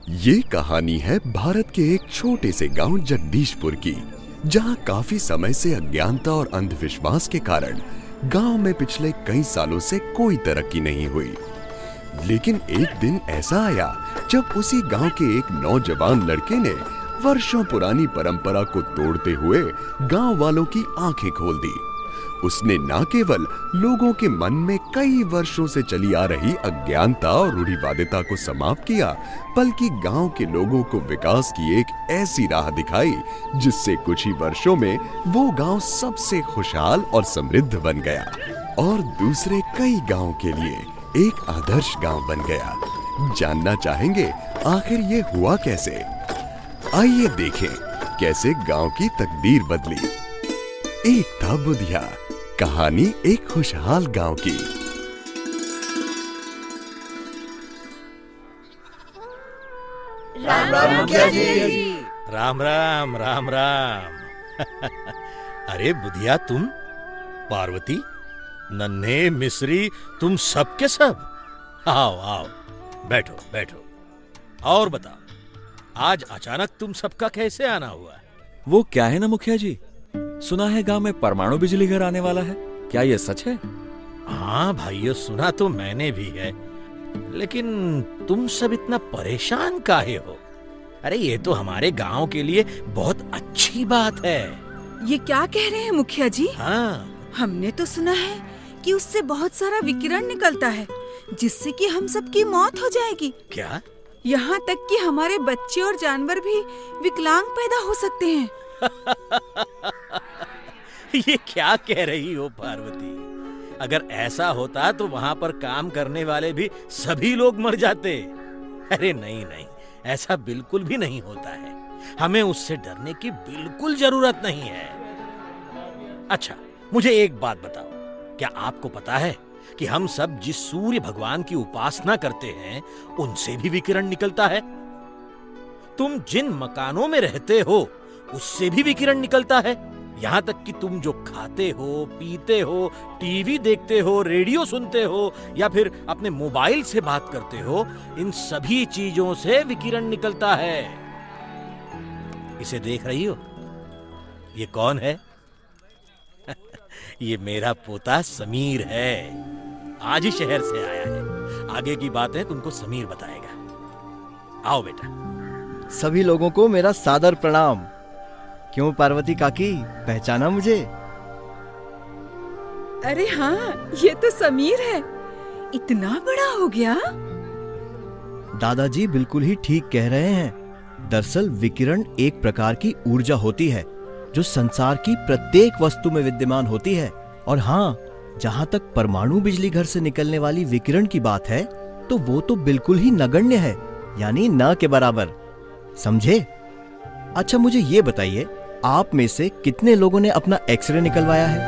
ये कहानी है भारत के एक छोटे से गांव जगदीशपुर की, जहां काफी समय से अज्ञानता और अंधविश्वास के कारण गांव में पिछले कई सालों से कोई तरक्की नहीं हुई। लेकिन एक दिन ऐसा आया जब उसी गांव के एक नौजवान लड़के ने वर्षों पुरानी परंपरा को तोड़ते हुए गांव वालों की आंखें खोल दी। उसने न केवल लोगों के मन में कई वर्षों से चली आ रही अज्ञानता और रूढ़िवादिता को समाप्त किया, बल्कि गांव के लोगों को विकास की एक ऐसी राह दिखाई जिससे कुछ ही वर्षों में वो गांव सबसे खुशहाल और समृद्ध बन गया और दूसरे कई गांवों के लिए एक आदर्श गांव बन गया। जानना चाहेंगे आखिर ये हुआ कैसे? आइए देखें कैसे गांव की तकदीर बदली। एक था बुधिया, कहानी एक खुशहाल गांव की। राम राम मुखिया जी। राम राम राम राम। अरे बुधिया, तुम, पार्वती, नन्हे, मिश्री, तुम सब के सब आओ आओ, बैठो बैठो। और बताओ, आज अचानक तुम सबका कैसे आना हुआ? वो क्या है ना मुखिया जी, सुना है गांव में परमाणु बिजली घर आने वाला है, क्या ये सच है? हाँ भाइयों, सुना तो मैंने भी है, लेकिन तुम सब इतना परेशान काहे हो? अरे ये तो हमारे गांव के लिए बहुत अच्छी बात है। ये क्या कह रहे हैं मुखिया जी? हाँ, हमने तो सुना है कि उससे बहुत सारा विकिरण निकलता है जिससे कि हम सबकी मौत हो जाएगी। क्या? यहाँ तक कि हमारे बच्चे और जानवर भी विकलांग पैदा हो सकते हैं। ये क्या कह रही हो पार्वती? अगर ऐसा होता तो वहां पर काम करने वाले भी सभी लोग मर जाते। अरे नहीं नहीं, ऐसा बिल्कुल भी नहीं होता है। हमें उससे डरने की बिल्कुल जरूरत नहीं है। अच्छा, मुझे एक बात बताओ, क्या आपको पता है कि हम सब जिस सूर्य भगवान की उपासना करते हैं उनसे भी विकिरण निकलता है? तुम जिन मकानों में रहते हो उससे भी विकिरण निकलता है। यहाँ तक कि तुम जो खाते हो, पीते हो, टीवी देखते हो, रेडियो सुनते हो या फिर अपने मोबाइल से बात करते हो, इन सभी चीजों से विकिरण निकलता है। इसे देख रही हो? ये कौन है? ये मेरा पोता समीर है, आज ही शहर से आया है। आगे की बातें तुमको समीर बताएगा। आओ बेटा। सभी लोगों को मेरा सादर प्रणाम। क्यों पार्वती काकी, पहचाना मुझे? अरे हाँ, ये तो समीर है। इतना बड़ा हो गया। दादाजी बिल्कुल ही ठीक कह रहे हैं। दरअसल विकिरण एक प्रकार की ऊर्जा होती है जो संसार की प्रत्येक वस्तु में विद्यमान होती है। और हाँ, जहाँ तक परमाणु बिजली घर से निकलने वाली विकिरण की बात है तो वो तो बिल्कुल ही नगण्य है, यानी न के बराबर। समझे? अच्छा मुझे ये बताइए, आप में से कितने लोगों ने अपना एक्सरे निकलवाया है?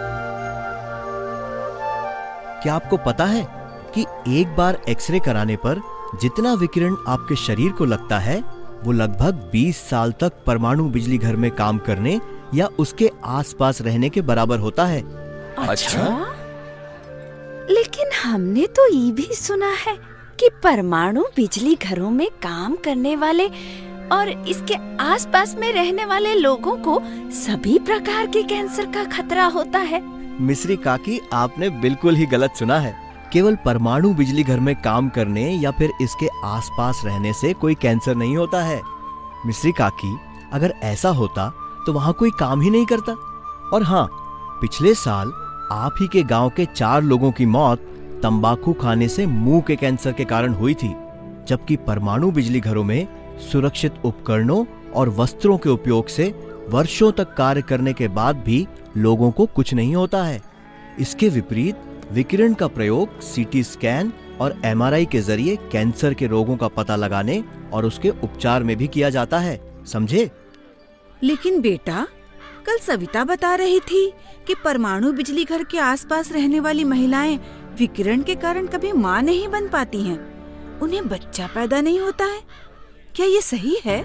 क्या आपको पता है कि एक बार एक्सरे कराने पर जितना विकिरण आपके शरीर को लगता है वो लगभग 20 साल तक परमाणु बिजली घर में काम करने या उसके आसपास रहने के बराबर होता है। अच्छा? लेकिन हमने तो ये भी सुना है कि परमाणु बिजली घरों में काम करने वाले और इसके आसपास में रहने वाले लोगों को सभी प्रकार के कैंसर का खतरा होता है। मिश्री काकी, आपने बिल्कुल ही गलत सुना है। केवल परमाणु बिजली घर में काम करने या फिर इसके आसपास रहने से कोई कैंसर नहीं होता है। मिश्री काकी, अगर ऐसा होता तो वहाँ कोई काम ही नहीं करता। और हाँ, पिछले साल आप ही के गांव के 4 लोगों की मौत तंबाकू खाने से मुंह के कैंसर के कारण हुई थी, जबकि परमाणु बिजली घरों में सुरक्षित उपकरणों और वस्त्रों के उपयोग से वर्षों तक कार्य करने के बाद भी लोगों को कुछ नहीं होता है। इसके विपरीत विकिरण का प्रयोग सीटी स्कैन और एमआरआई के जरिए कैंसर के रोगों का पता लगाने और उसके उपचार में भी किया जाता है। समझे? लेकिन बेटा, कल सविता बता रही थी कि परमाणु बिजली घर के आसपास रहने वाली महिलाएं विकिरण के कारण कभी मां नहीं बन पाती हैं, उन्हें बच्चा पैदा नहीं होता है। क्या ये सही है?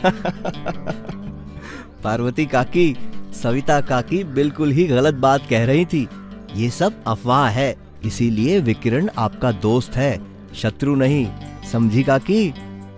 पार्वती काकी, सविता काकी बिल्कुल ही गलत बात कह रही थी। ये सब अफवाह है, इसीलिए विकिरण आपका दोस्त है, शत्रु नहीं। समझी काकी?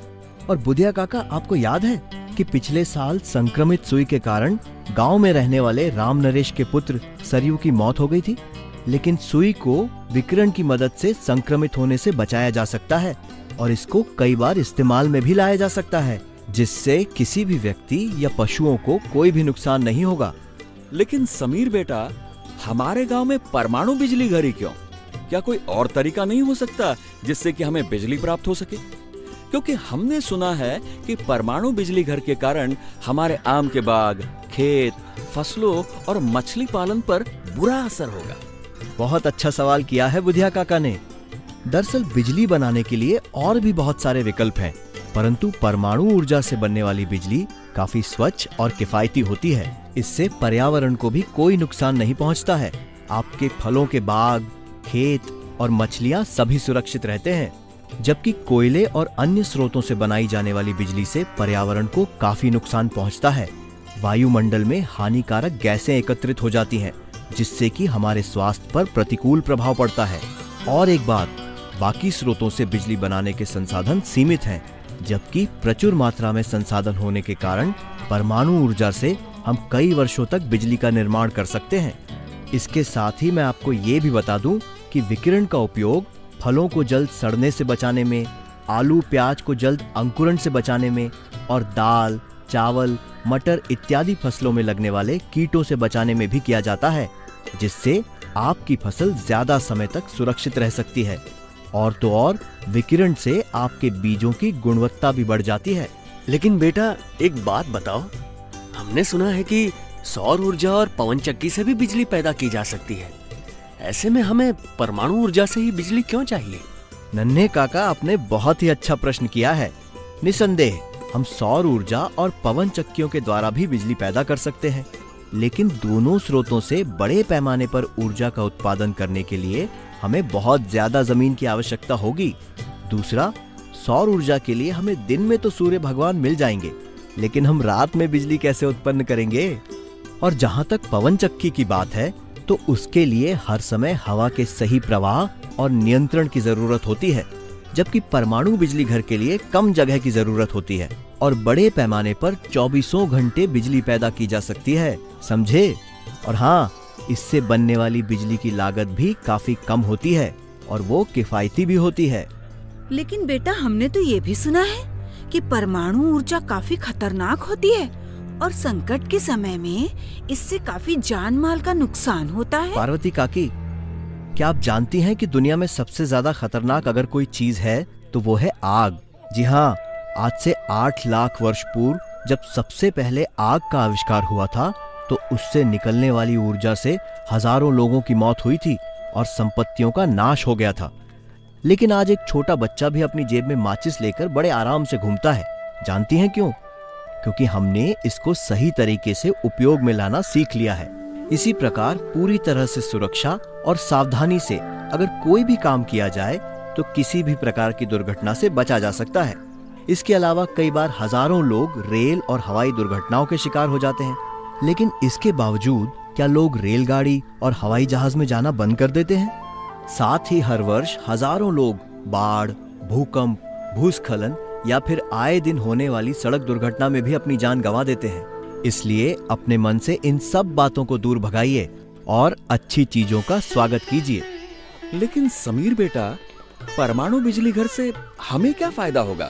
और बुधिया काका, आपको याद है कि पिछले साल संक्रमित सुई के कारण गांव में रहने वाले राम नरेश के पुत्र सरयू की मौत हो गई थी। लेकिन सुई को विकिरण की मदद से संक्रमित होने से बचाया जा सकता है और इसको कई बार इस्तेमाल में भी लाया जा सकता है, जिससे किसी भी व्यक्ति या पशुओं को कोई भी नुकसान नहीं होगा। लेकिन समीर बेटा, हमारे गांव में परमाणु बिजली घर ही क्यों? क्या कोई और तरीका नहीं हो सकता जिससे कि हमें बिजली प्राप्त हो सके? क्योंकि हमने सुना है कि परमाणु बिजली घर के कारण हमारे आम के बाग, खेत, फसलों और मछली पालन पर बुरा असर होगा। बहुत अच्छा सवाल किया है बुधिया काका ने। दरअसल बिजली बनाने के लिए और भी बहुत सारे विकल्प हैं, परंतु परमाणु ऊर्जा से बनने वाली बिजली काफी स्वच्छ और किफायती होती है। इससे पर्यावरण को भी कोई नुकसान नहीं पहुंचता है। आपके फलों के बाग, खेत और मछलियां सभी सुरक्षित रहते हैं। जबकि कोयले और अन्य स्रोतों से बनाई जाने वाली बिजली से पर्यावरण को काफी नुकसान पहुंचता है। वायुमंडल में हानिकारक गैसें एकत्रित हो जाती हैं, जिससे कि हमारे स्वास्थ्य पर प्रतिकूल प्रभाव पड़ता है। और एक बात, बाकी स्रोतों से बिजली बनाने के संसाधन सीमित हैं, जबकि प्रचुर मात्रा में संसाधन होने के कारण परमाणु ऊर्जा से हम कई वर्षों तक बिजली का निर्माण कर सकते हैं। इसके साथ ही मैं आपको ये भी बता दूं कि विकिरण का उपयोग फलों को जल्द सड़ने से बचाने में, आलू प्याज को जल्द अंकुरण से बचाने में और दाल, चावल, मटर इत्यादि फसलों में लगने वाले कीटों से बचाने में भी किया जाता है, जिससे आपकी फसल ज्यादा समय तक सुरक्षित रह सकती है। और तो और विकिरण से आपके बीजों की गुणवत्ता भी बढ़ जाती है। लेकिन बेटा, एक बात बताओ, हमने सुना है कि सौर ऊर्जा और पवन चक्की से भी बिजली पैदा की जा सकती है। ऐसे में हमें परमाणु ऊर्जा से ही बिजली क्यों चाहिए? नन्हे काका, आपने बहुत ही अच्छा प्रश्न किया है। निसंदेह हम सौर ऊर्जा और पवन चक्कियों के द्वारा भी बिजली पैदा कर सकते हैं, लेकिन दोनों स्रोतों से बड़े पैमाने पर ऊर्जा का उत्पादन करने के लिए हमें बहुत ज्यादा जमीन की आवश्यकता होगी। दूसरा, सौर ऊर्जा के लिए हमें दिन में तो सूर्य भगवान मिल जाएंगे, लेकिन हम रात में बिजली कैसे उत्पन्न करेंगे? और जहां तक पवन चक्की की बात है, तो उसके लिए हर समय हवा के सही प्रवाह और नियंत्रण की जरूरत होती है, जबकि परमाणु बिजली घर के लिए कम जगह की जरूरत होती है और बड़े पैमाने पर 24 घंटे बिजली पैदा की जा सकती है, समझे? और हाँ, इससे बनने वाली बिजली की लागत भी काफी कम होती है और वो किफायती भी होती है। लेकिन बेटा, हमने तो ये भी सुना है कि परमाणु ऊर्जा काफी खतरनाक होती है और संकट के समय में इससे काफी जान माल का नुकसान होता है। पार्वती काकी, क्या आप जानती हैं कि दुनिया में सबसे ज्यादा खतरनाक अगर कोई चीज है तो वो है आग। जी हाँ, आज से 8 लाख वर्ष पूर्व जब सबसे पहले आग का आविष्कार हुआ था, तो उससे निकलने वाली ऊर्जा से हजारों लोगों की मौत हुई थी और संपत्तियों का नाश हो गया था। लेकिन आज एक छोटा बच्चा भी अपनी जेब में माचिस लेकर बड़े आराम से घूमता है। जानती हैं क्यों? क्योंकि हमने इसको सही तरीके से उपयोग में लाना सीख लिया है। इसी प्रकार पूरी तरह से सुरक्षा और सावधानी से अगर कोई भी काम किया जाए तो किसी भी प्रकार की दुर्घटना से बचा जा सकता है। इसके अलावा कई बार हजारों लोग रेल और हवाई दुर्घटनाओं के शिकार हो जाते हैं, लेकिन इसके बावजूद क्या लोग रेलगाड़ी और हवाई जहाज में जाना बंद कर देते हैं? साथ ही हर वर्ष हजारों लोग बाढ़, भूकंप, भूस्खलन या फिर आए दिन होने वाली सड़क दुर्घटना में भी अपनी जान गंवा देते हैं। इसलिए अपने मन से इन सब बातों को दूर भगाइए और अच्छी चीजों का स्वागत कीजिए। लेकिन समीर बेटा, परमाणु बिजली घर से हमें क्या फायदा होगा?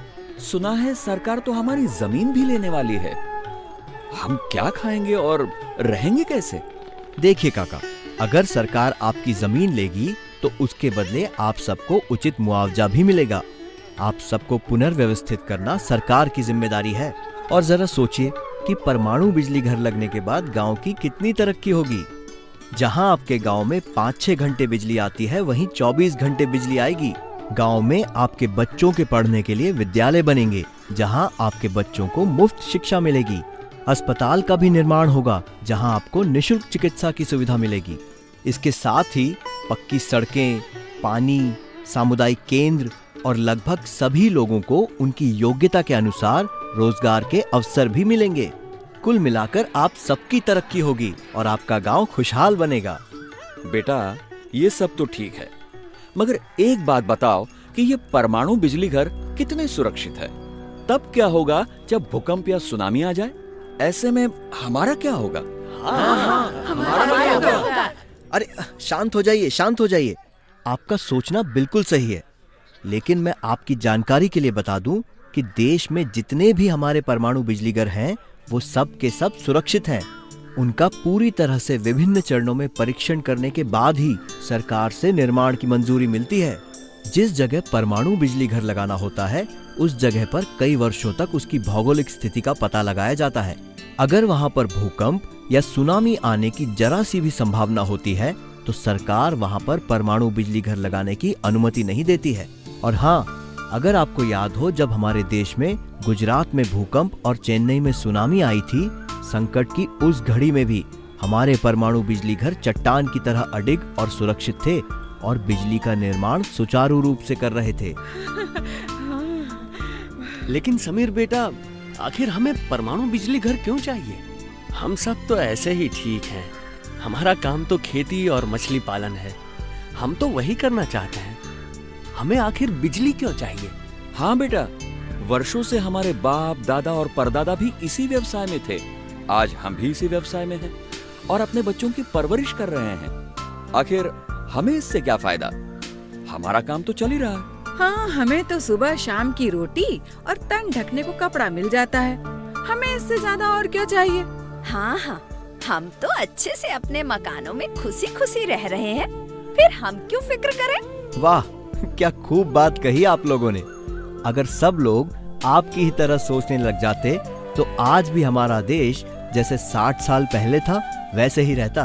सुना है सरकार तो हमारी जमीन भी लेने वाली है। हम क्या खाएंगे और रहेंगे कैसे? देखिए काका, अगर सरकार आपकी जमीन लेगी तो उसके बदले आप सबको उचित मुआवजा भी मिलेगा। आप सबको पुनर्व्यवस्थित करना सरकार की जिम्मेदारी है। और जरा सोचिए कि परमाणु बिजली घर लगने के बाद गांव की कितनी तरक्की होगी। जहां आपके गांव में 5-6 घंटे बिजली आती है, वहीं 24 घंटे बिजली आएगी। गांव में आपके बच्चों के पढ़ने के लिए विद्यालय बनेंगे, जहां आपके बच्चों को मुफ्त शिक्षा मिलेगी। अस्पताल का भी निर्माण होगा, जहां आपको निःशुल्क चिकित्सा की सुविधा मिलेगी। इसके साथ ही पक्की सड़कें, पानी, सामुदायिक केंद्र और लगभग सभी लोगों को उनकी योग्यता के अनुसार रोजगार के अवसर भी मिलेंगे। कुल मिलाकर आप सबकी तरक्की होगी और आपका गांव खुशहाल बनेगा। बेटा, ये सब तो ठीक है, मगर एक बात बताओ कि ये परमाणु बिजली घर कितने सुरक्षित है? तब क्या होगा जब भूकंप या सुनामी आ जाए? ऐसे में हमारा क्या होगा? हमारा क्या होगा? अरे शांत हो जाइए, शांत हो जाइए। आपका सोचना बिल्कुल सही है, लेकिन मैं आपकी जानकारी के लिए बता दूं कि देश में जितने भी हमारे परमाणु बिजली घर हैं वो सब के सब सुरक्षित हैं। उनका पूरी तरह से विभिन्न चरणों में परीक्षण करने के बाद ही सरकार से निर्माण की मंजूरी मिलती है। जिस जगह परमाणु बिजली घर लगाना होता है उस जगह पर कई वर्षों तक उसकी भौगोलिक स्थिति का पता लगाया जाता है। अगर वहां पर भूकंप या सुनामी आने की जरा सी भी संभावना होती है तो सरकार वहां पर परमाणु बिजली घर लगाने की अनुमति नहीं देती है। और हाँ, अगर आपको याद हो, जब हमारे देश में गुजरात में भूकंप और चेन्नई में सुनामी आई थी, संकट की उस घड़ी में भी हमारे परमाणु बिजली घर चट्टान की तरह अडिग और सुरक्षित थे और बिजली का निर्माण सुचारू रूप से कर रहे थे। लेकिन समीर बेटा, आखिर हमें परमाणु बिजली घर क्यों चाहिए? हम सब तो ऐसे ही ठीक हैं। हमारा काम तो खेती और मछली पालन है, हम तो वही करना चाहते हैं। हमें आखिर बिजली क्यों चाहिए? हाँ बेटा, वर्षों से हमारे बाप दादा और परदादा भी इसी व्यवसाय में थे। आज हम भी इसी व्यवसाय में हैं और अपने बच्चों की परवरिश कर रहे हैं। आखिर हमें इससे क्या फायदा? हमारा काम तो चल ही रहा है। हाँ, हमें तो सुबह शाम की रोटी और तन ढकने को कपड़ा मिल जाता है। हमें इससे ज्यादा और क्या चाहिए? हाँ हाँ, हम तो अच्छे से अपने मकानों में खुशी खुशी रह रहे हैं, फिर हम क्यों फिक्र करें? वाह, क्या खूब बात कही आप लोगों ने। अगर सब लोग आपकी ही तरह सोचने लग जाते तो आज भी हमारा देश जैसे 60 साल पहले था वैसे ही रहता।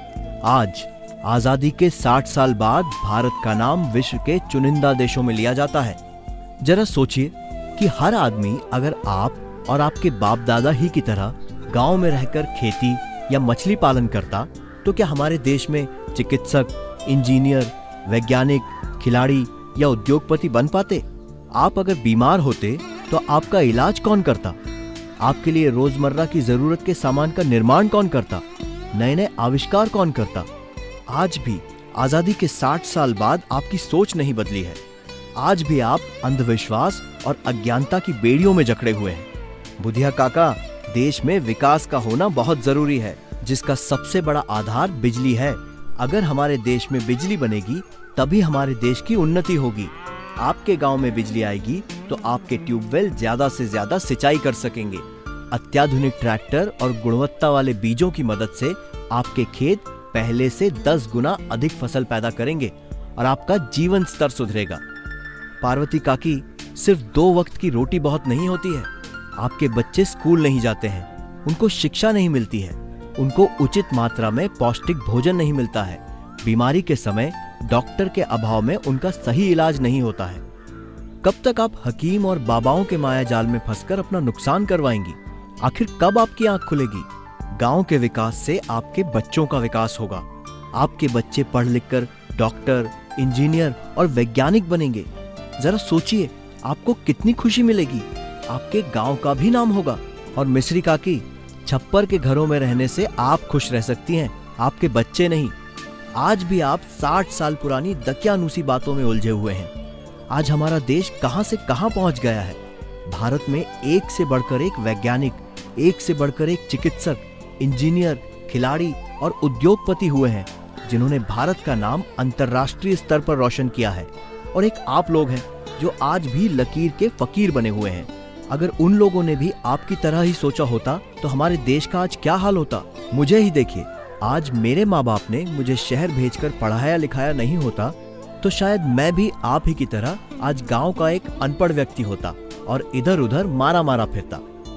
आज आजादी के 60 साल बाद भारत का नाम विश्व के चुनिंदा देशों में लिया जाता है। जरा सोचिए कि हर आदमी अगर आप और आपके बाप दादा ही की तरह गांव में रहकर खेती या मछली पालन करता तो क्या हमारे देश में चिकित्सक, इंजीनियर, वैज्ञानिक, खिलाड़ी या उद्योगपति बन पाते? आप अगर बीमार होते तो आपका इलाज कौन करता? आपके लिए रोजमर्रा की जरूरत के सामान का निर्माण कौन करता? नए नए आविष्कार कौन करता? आज भी आजादी के 60 साल बाद आपकी सोच नहीं बदली है। आज भी आप अंधविश्वास और अज्ञानता की बेड़ियों में जकड़े हुए हैं। बुधिया काका, देश में विकास का होना बहुत जरूरी है, जिसका सबसे बड़ा आधार बिजली है। अगर हमारे देश में बिजली बनेगी तभी हमारे देश की उन्नति होगी। आपके गांव में बिजली आएगी तो आपके ट्यूबवेल ज्यादा से ज्यादा सिंचाई कर सकेंगे। अत्याधुनिक ट्रैक्टर और गुणवत्ता वाले बीजों की मदद से आपके खेत पहले से 10 गुना अधिक फसल पैदा करेंगे और आपका जीवन स्तर सुधरेगा। पार्वती काकी, सिर्फ 2 वक्त की रोटी बहुत नहीं होती है। आपके बच्चे स्कूल नहीं जाते हैं, उनको शिक्षा नहीं मिलती है, उनको उचित मात्रा में पौष्टिक भोजन नहीं मिलता है। बीमारी के समय डॉक्टर के अभाव में उनका सही इलाज नहीं होता है। कब तक आप हकीम और बाबाओं के माया जाल में फंसकर अपना नुकसान करवाएंगी? आखिर कब आपकी आंख खुलेगी? गांव के विकास से आपके बच्चों का विकास होगा। आपके बच्चे पढ़ लिखकर डॉक्टर, इंजीनियर और वैज्ञानिक बनेंगे। जरा सोचिए, आपको कितनी खुशी मिलेगी। आपके गांव का भी नाम होगा। और मिश्री काकी, छप्पर के घरों में रहने से आप खुश रह सकती हैं, आपके बच्चे नहीं। आज भी आप 60 साल पुरानी दकियानूसी बातों में उलझे हुए हैं। आज हमारा देश कहां से कहां पहुंच गया है। भारत में एक से बढ़कर एक वैज्ञानिक, एक से बढ़कर एक चिकित्सक, इंजीनियर, खिलाड़ी और उद्योगपति हुए हैं, जिन्होंने भारत का नाम अंतर्राष्ट्रीय स्तर पर रोशन किया है। और एक आप लोग हैं जो आज भी लकीर के फकीर बने हुए हैं। अगर उन लोगों ने भी आपकी तरह ही सोचा होता तो हमारे देश का आज क्या हाल होता। मुझे ही देखिए, आज मेरे माँ बाप ने मुझे शहर भेजकर पढ़ाया लिखाया नहीं होता तो शायद मैं भी आप ही की तरह आज गांव का एक अनपढ़ व्यक्ति होता और इधर उधर मारा मारा फिरता।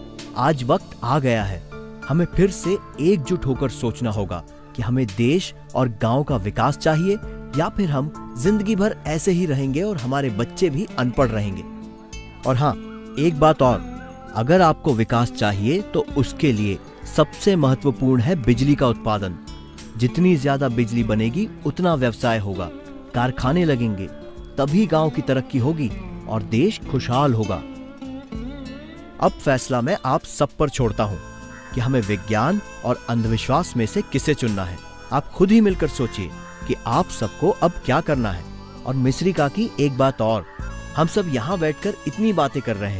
आज वक्त आ गया है, हमें फिर से एकजुट होकर सोचना होगा कि हमें देश और गांव का विकास चाहिए या फिर हम जिंदगी भर ऐसे ही रहेंगे और हमारे बच्चे भी अनपढ़ रहेंगे। और हाँ, एक बात और, अगर आपको विकास चाहिए तो उसके लिए सबसे महत्वपूर्ण है बिजली का उत्पादन। जितनी ज्यादा बिजली बनेगी उतना व्यवसाय होगा, कारखाने लगेंगे, तभी गांव की तरक्की होगी और देश खुशहाल होगा। अब फैसला मैं आप सब पर छोड़ता हूं कि हमें विज्ञान और अंधविश्वास में से किसे चुनना है। आप खुद ही मिलकर सोचिए कि आप सबको अब क्या करना है। और मिश्री काकी, एक बात और, हम सब यहाँ बैठकर इतनी बातें कर रहे हैं,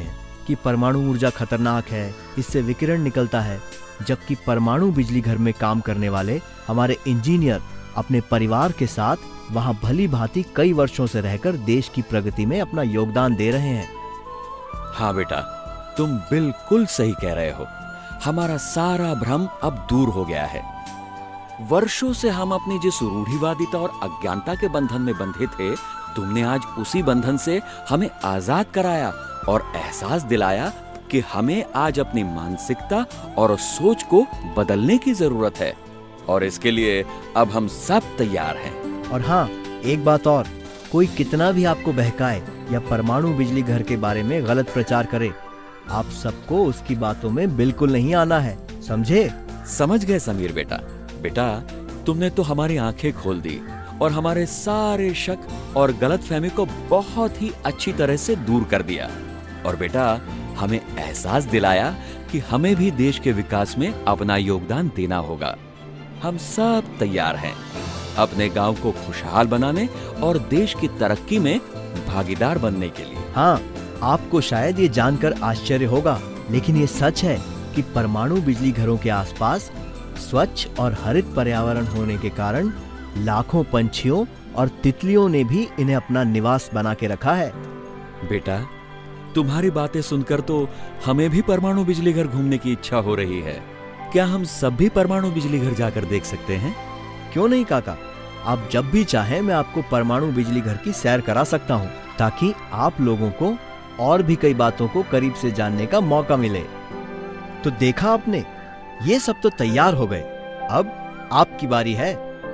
कि परमाणु ऊर्जा खतरनाक है, इससे विकिरण निकलता है, जबकि परमाणु बिजली घर में काम करने वाले हमारे इंजीनियर अपने परिवार के साथ वहां भली भांति कई वर्षों से रहकर देश की प्रगति में अपना योगदान दे रहे हैं। हाँ बेटा, तुम बिल्कुल सही कह रहे हो। हमारा सारा भ्रम अब दूर हो गया है। वर्षों से हम अपनी जिस रूढ़िवादिता और अज्ञानता के बंधन में बंधे थे, तुमने आज उसी बंधन से हमें आजाद कराया और एहसास दिलाया कि हमें आज अपनी मानसिकता और सोच को बदलने की जरूरत है, और इसके लिए अब हम सब तैयार हैं। और हाँ, एक बात और, कोई कितना भी आपको बहकाए या परमाणु बिजली घर के बारे में गलत प्रचार करे, आप सबको उसकी बातों में बिल्कुल नहीं आना है, समझे? समझ गए समीर बेटा। बेटा, तुमने तो हमारी आंखें खोल दी और हमारे सारे शक और गलतफहमी को बहुत ही अच्छी तरह से दूर कर दिया। और बेटा, हमें एहसास दिलाया कि हमें भी देश के विकास में अपना योगदान देना होगा। हम सब तैयार हैं अपने गांव को खुशहाल बनाने और देश की तरक्की में भागीदार बनने के लिए। हाँ, आपको शायद ये जानकर आश्चर्य होगा, लेकिन ये सच है कि परमाणु बिजली घरों के आसपास स्वच्छ और हरित पर्यावरण होने के कारण लाखों पंछियों और तितलियों ने भी इन्हें अपना निवास बना के रखा है। बेटा, तुम्हारी बातें सुनकर तो हमें भी परमाणु बिजली घर घूमने की इच्छा हो रही है। क्या हम सब भी परमाणु बिजली घर जाकर देख सकते हैं? क्यों नहीं काका, आप जब भी चाहें मैं आपको परमाणु बिजली घर की सैर करा सकता हूँ, ताकि आप लोगों को और भी कई बातों को करीब से जानने का मौका मिले। तो देखा आपने, ये सब तो तैयार हो गए, अब आपकी बारी है।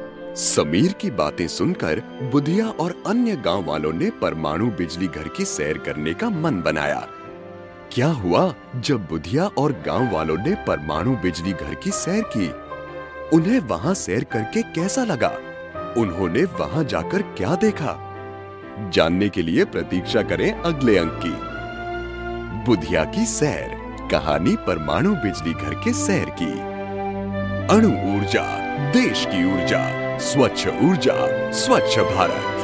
समीर की बातें सुनकर बुधिया और अन्य गांव वालों ने परमाणु बिजली घर की सैर करने का मन बनाया। क्या हुआ जब बुधिया और गांव वालों ने परमाणु बिजली घर की सैर की? उन्हें वहां सैर करके कैसा लगा? उन्होंने वहां जाकर क्या देखा? जानने के लिए प्रतीक्षा करें अगले अंक की। बुधिया की सैर, कहानी परमाणु बिजली घर के सैर की। अणु ऊर्जा, देश की ऊर्जा, स्वच्छ ऊर्जा, स्वच्छ भारत।